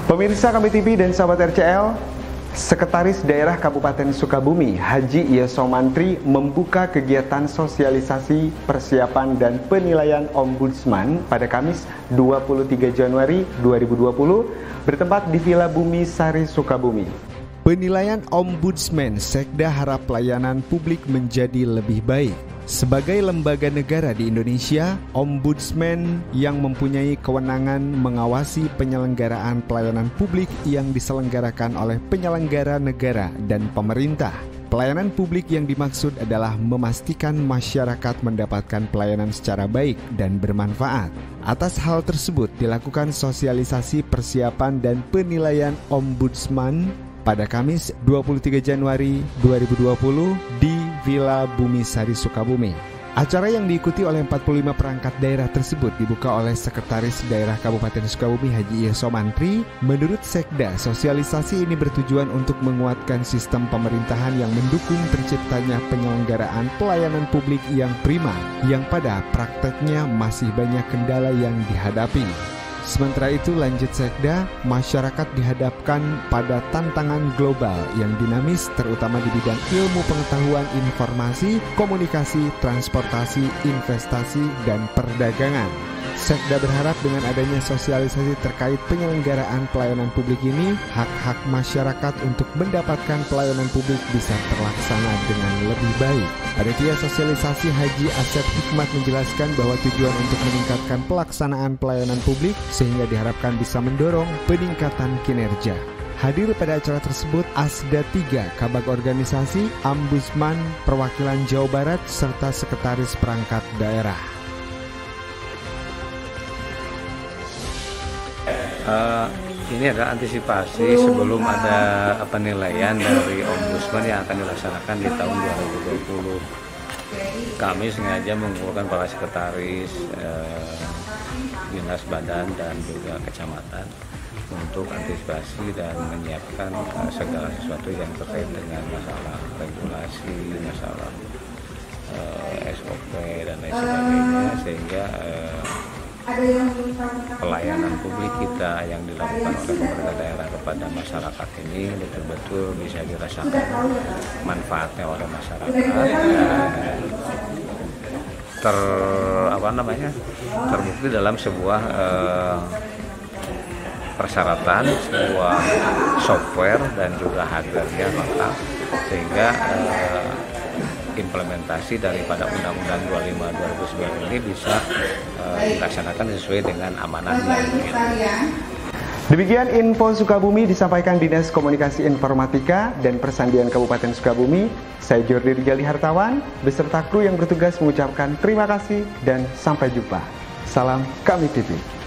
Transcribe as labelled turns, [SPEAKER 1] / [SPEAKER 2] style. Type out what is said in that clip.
[SPEAKER 1] Pemirsa Kami TV dan sahabat RCL, Sekretaris Daerah Kabupaten Sukabumi, Haji Yesomantri membuka kegiatan sosialisasi persiapan dan penilaian Ombudsman pada Kamis 23 Januari 2020 bertempat di Villa Bumi Sari, Sukabumi. Penilaian Ombudsman Sekda harap pelayanan publik menjadi lebih baik. Sebagai lembaga negara di Indonesia, Ombudsman yang mempunyai kewenangan mengawasi penyelenggaraan pelayanan publik yang diselenggarakan oleh penyelenggara negara dan pemerintah. Pelayanan publik yang dimaksud adalah memastikan masyarakat mendapatkan pelayanan secara baik dan bermanfaat. Atas hal tersebut dilakukan sosialisasi persiapan dan penilaian Ombudsman pada Kamis 23 Januari 2020 di Villa Bumi Sari, Sukabumi. Acara yang diikuti oleh 45 perangkat daerah tersebut dibuka oleh Sekretaris Daerah Kabupaten Sukabumi Haji Yesomantri. Menurut Sekda, sosialisasi ini bertujuan untuk menguatkan sistem pemerintahan yang mendukung terciptanya penyelenggaraan pelayanan publik yang prima, yang pada prakteknya masih banyak kendala yang dihadapi. Sementara itu, lanjut Sekda, masyarakat dihadapkan pada tantangan global yang dinamis terutama di bidang ilmu pengetahuan informasi, komunikasi, transportasi, investasi, dan perdagangan. Sekda berharap dengan adanya sosialisasi terkait penyelenggaraan pelayanan publik ini, hak-hak masyarakat untuk mendapatkan pelayanan publik bisa terlaksana dengan lebih baik. Panitia sosialisasi Haji Asep Hikmat menjelaskan bahwa tujuan untuk meningkatkan pelaksanaan pelayanan publik sehingga diharapkan bisa mendorong peningkatan kinerja. Hadir pada acara tersebut Asda 3, Kabag Organisasi, Ombudsman Perwakilan Jawa Barat, serta Sekretaris Perangkat Daerah.
[SPEAKER 2] Ini adalah antisipasi sebelum ada penilaian dari Ombudsman yang akan dilaksanakan di tahun 2020. Kami sengaja mengumpulkan para sekretaris, dinas badan dan juga kecamatan untuk antisipasi dan menyiapkan segala sesuatu yang terkait dengan masalah regulasi, masalah SOP dan lain sebagainya, sehingga pelayanan publik kita yang dilakukan oleh pemerintah daerah kepada masyarakat ini betul-betul bisa dirasakan manfaatnya oleh masyarakat dan terbukti dalam sebuah persyaratan, sebuah software dan juga hardware-nya lengkap, sehingga implementasi daripada Undang-Undang 25/2009 ini bisa dilaksanakan sesuai dengan amanahnya.
[SPEAKER 1] Demikian info Sukabumi disampaikan Dinas Komunikasi Informatika dan Persandian Kabupaten Sukabumi. Saya Jordi Rijali Hartawan beserta kru yang bertugas mengucapkan terima kasih dan sampai jumpa. Salam Kami TV.